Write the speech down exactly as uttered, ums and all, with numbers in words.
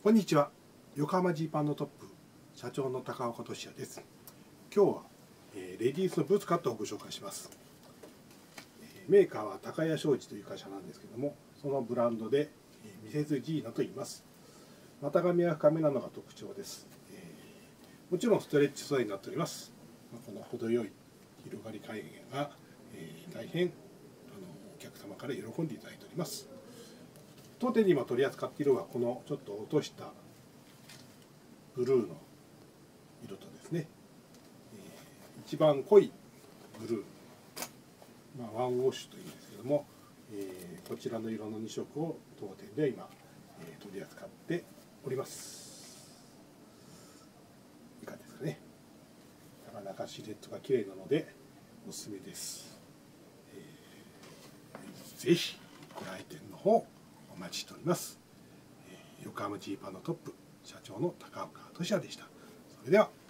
こんにちは。横浜ジーパンのトップ社長の高岡俊也です。今日は、えー、レディースのブーツカットをご紹介します。えー、メーカーは高谷商事という会社なんですけども、そのブランドで、えー、ミセスジーナと言います。股上は深めなのが特徴です。えー、もちろんストレッチ素材になっております。まあ、この程よい広がり加減が、えー、大変あのお客様から喜んでいただいております。当店に今取り扱っているのはこのちょっと落としたブルーの色とですね、えー、一番濃いブルー、まあ、ワンウォッシュというんですけども、えー、こちらの色のに色を当店で今、えー、取り扱っております。いかがですかね。なかなかシルエットが綺麗なのでおすすめです。えー、ぜひご来店の方お待ちしております。横浜ジーパンのトップ社長の高岡俊也でした。それでは。